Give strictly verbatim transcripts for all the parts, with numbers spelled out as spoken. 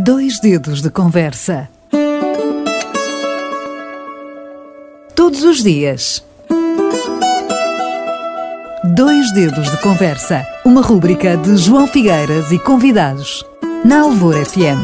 Dois dedos de conversa. Todos os dias. Dois dedos de conversa. Uma rúbrica de João Figueiras e convidados. Na Alvor F M.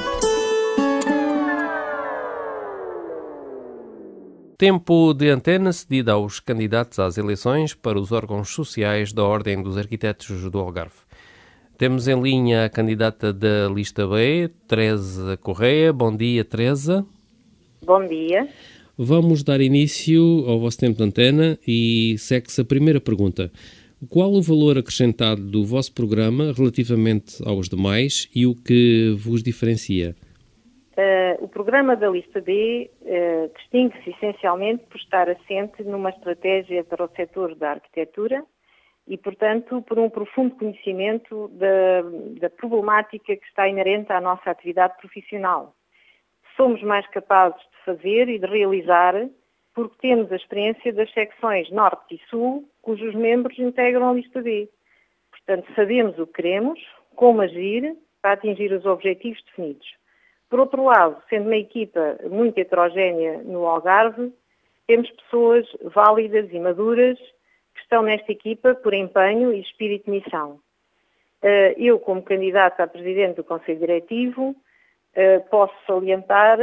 Tempo de antena cedido aos candidatos às eleições para os órgãos sociais da Ordem dos Arquitetos do Algarve. Temos em linha a candidata da lista B, Teresa Correia. Bom dia, Teresa. Bom dia. Vamos dar início ao vosso tempo de antena e segue-se a primeira pergunta. Qual o valor acrescentado do vosso programa relativamente aos demais e o que vos diferencia? Uh, o programa da lista B uh, distingue-se essencialmente por estar assente numa estratégia para o setor da arquitetura e, portanto, por um profundo conhecimento da, da problemática que está inerente à nossa atividade profissional. Somos mais capazes de fazer e de realizar porque temos a experiência das secções Norte e Sul, cujos membros integram a lista B. Portanto, sabemos o que queremos, como agir para atingir os objetivos definidos. Por outro lado, sendo uma equipa muito heterogénea no Algarve, temos pessoas válidas e maduras que estão nesta equipa por empenho e espírito de missão. Eu, como candidata a presidente do Conselho Diretivo, posso salientar,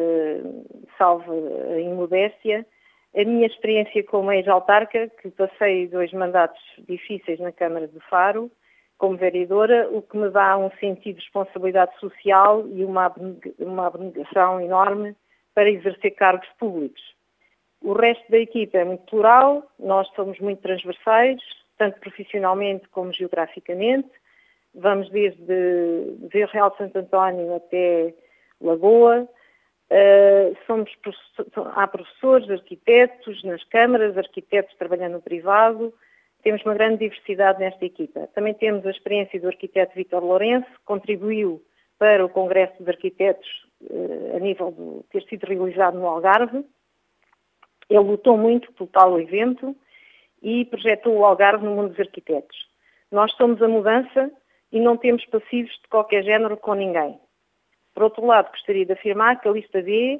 salvo a imodéstia, a minha experiência como ex-autarca, que passei dois mandatos difíceis na Câmara de Faro, como vereadora, o que me dá um sentido de responsabilidade social e uma, uma abnegação enorme para exercer cargos públicos. O resto da equipa é muito plural, nós somos muito transversais, tanto profissionalmente como geograficamente. Vamos desde Vila Real de Santo António até Lagoa. Uh, somos, há professores, arquitetos nas câmaras, arquitetos trabalhando no privado. Temos uma grande diversidade nesta equipa. Também temos a experiência do arquiteto Vítor Lourenço, que contribuiu para o Congresso dos Arquitetos uh, a nível de ter sido realizado no Algarve. Ele lutou muito pelo tal evento e projetou o Algarve no mundo dos arquitetos. Nós somos a mudança e não temos passivos de qualquer género com ninguém. Por outro lado, gostaria de afirmar que a lista B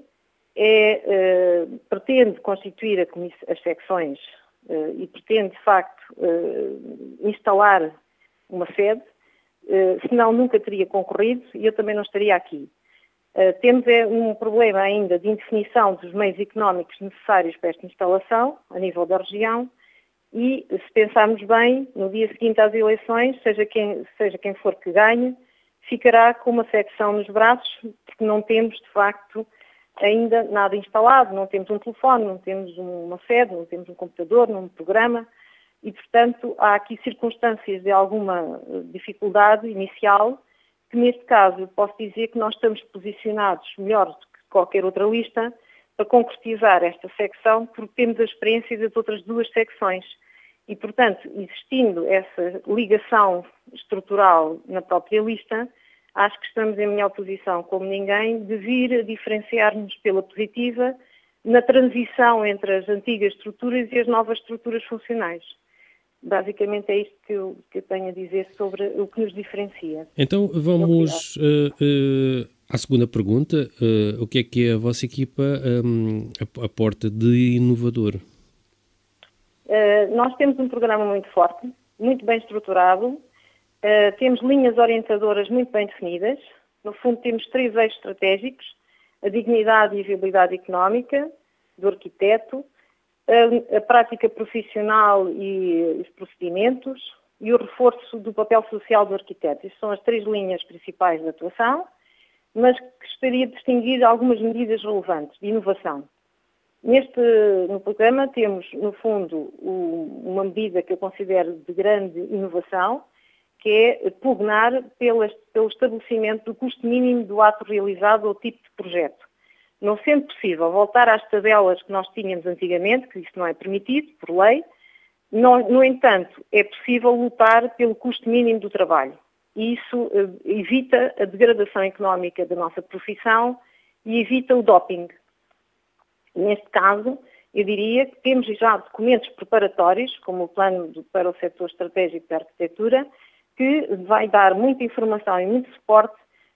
é, uh, pretende constituir a as secções uh, e pretende, de facto, uh, instalar uma sede, uh, senão nunca teria concorrido e eu também não estaria aqui. Uh, temos é, um problema ainda de indefinição dos meios económicos necessários para esta instalação, a nível da região, e se pensarmos bem, no dia seguinte às eleições, seja quem, seja quem for que ganhe, ficará com uma secção nos braços, porque não temos, de facto, ainda nada instalado, não temos um telefone, não temos uma sede, não temos um computador, não um programa, e, portanto, há aqui circunstâncias de alguma dificuldade inicial, que neste caso posso dizer que nós estamos posicionados melhor do que qualquer outra lista para concretizar esta secção, porque temos a experiência das outras duas secções. E, portanto, existindo essa ligação estrutural na própria lista, acho que estamos em melhor posição, como ninguém, de vir a diferenciar-nos pela positiva na transição entre as antigas estruturas e as novas estruturas funcionais. Basicamente é isto que eu, que eu tenho a dizer sobre o que nos diferencia. Então vamos uh, uh, à segunda pergunta. Uh, o que é que a vossa equipa um, aporta de inovador? Uh, nós temos um programa muito forte, muito bem estruturado, uh, temos linhas orientadoras muito bem definidas. No fundo temos três eixos estratégicos: a dignidade e a viabilidade económica do arquiteto, a, a prática profissional e os procedimentos e o reforço do papel social do arquiteto. Estas são as três linhas principais de atuação, mas gostaria de distinguir algumas medidas relevantes de inovação. Neste, no programa temos, no fundo, o, uma medida que eu considero de grande inovação, que é pugnar pela, pelo estabelecimento do custo mínimo do ato realizado ou tipo de projeto. Não sendo possível voltar às tabelas que nós tínhamos antigamente, que isso não é permitido por lei, não, no entanto, é possível lutar pelo custo mínimo do trabalho. E isso eh, evita a degradação económica da nossa profissão e evita o doping. Neste caso, eu diria que temos já documentos preparatórios, como o Plano para o Setor Estratégico da Arquitetura, que vai dar muita informação e muito suporte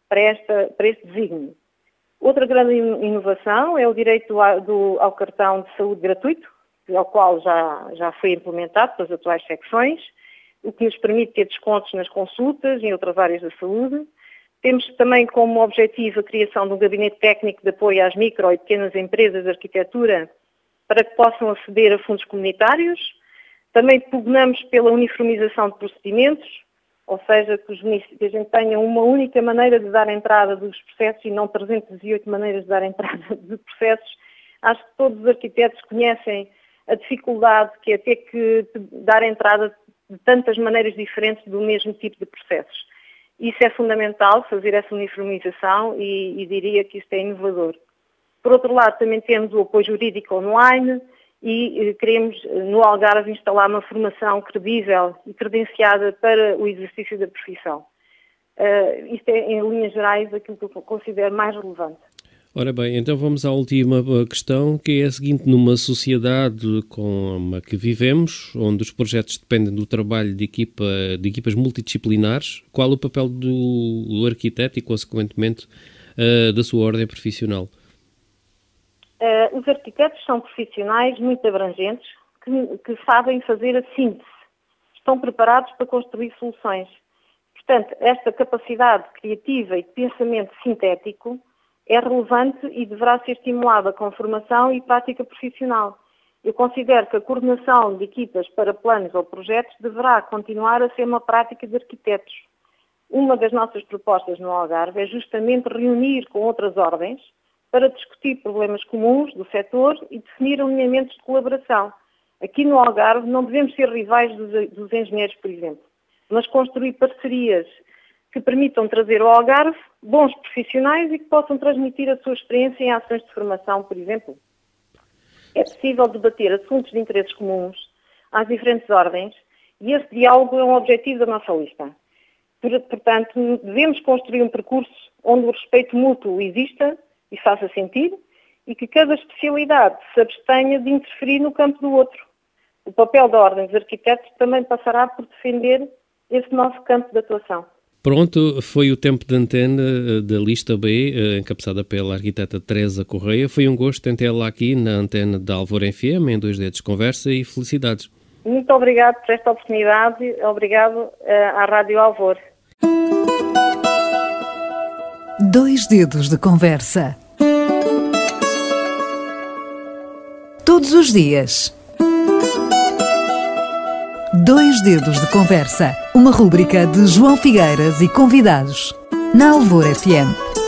para, esta, para este desígnio. Outra grande inovação é o direito ao, do, ao cartão de saúde gratuito, ao qual já, já foi implementado pelas atuais secções, o que nos permite ter descontos nas consultas e em outras áreas da saúde. Temos também como objetivo a criação de um gabinete técnico de apoio às micro e pequenas empresas de arquitetura para que possam aceder a fundos comunitários. Também pugnamos pela uniformização de procedimentos, ou seja, que, os que a gente tenha uma única maneira de dar entrada dos processos e não trezentas e oito maneiras de dar entrada de processos. Acho que todos os arquitetos conhecem a dificuldade que é ter que dar entrada de tantas maneiras diferentes do mesmo tipo de processos. Isso é fundamental, fazer essa uniformização e, e diria que isto é inovador. Por outro lado, também temos o apoio jurídico online e queremos no Algarve instalar uma formação credível e credenciada para o exercício da profissão. Uh, isto é, em linhas gerais, aquilo que eu considero mais relevante. Ora bem, então vamos à última questão, que é a seguinte: numa sociedade como a que vivemos, onde os projetos dependem do trabalho de, equipa, de equipas multidisciplinares, qual o papel do arquiteto e, consequentemente, uh, da sua ordem profissional? Uh, os arquitetos são profissionais muito abrangentes que, que sabem fazer a síntese, estão preparados para construir soluções. Portanto, esta capacidade criativa e de pensamento sintético é relevante e deverá ser estimulada com formação e prática profissional. Eu considero que a coordenação de equipas para planos ou projetos deverá continuar a ser uma prática de arquitetos. Uma das nossas propostas no Algarve é justamente reunir com outras ordens para discutir problemas comuns do setor e definir alinhamentos de colaboração. Aqui no Algarve não devemos ser rivais dos, dos engenheiros, por exemplo, mas construir parcerias que permitam trazer ao Algarve bons profissionais e que possam transmitir a sua experiência em ações de formação, por exemplo. É possível debater assuntos de interesses comuns às diferentes ordens e esse diálogo é um objetivo da nossa lista. Portanto, devemos construir um percurso onde o respeito mútuo exista e faça sentido e que cada especialidade se abstenha de interferir no campo do outro. O papel da Ordem dos Arquitetos também passará por defender esse nosso campo de atuação. Pronto, foi o tempo de antena da Lista B, encabeçada pela arquiteta Teresa Correia. Foi um gosto tê-la aqui na antena da Alvor F M, em Dois Dedos de Conversa, e felicidades. Muito obrigado por esta oportunidade. Obrigado à Rádio Alvor. Dois Dedos de Conversa. Todos os dias. Dois Dedos de Conversa, uma rúbrica de João Figueiras e convidados, na Alvor F M.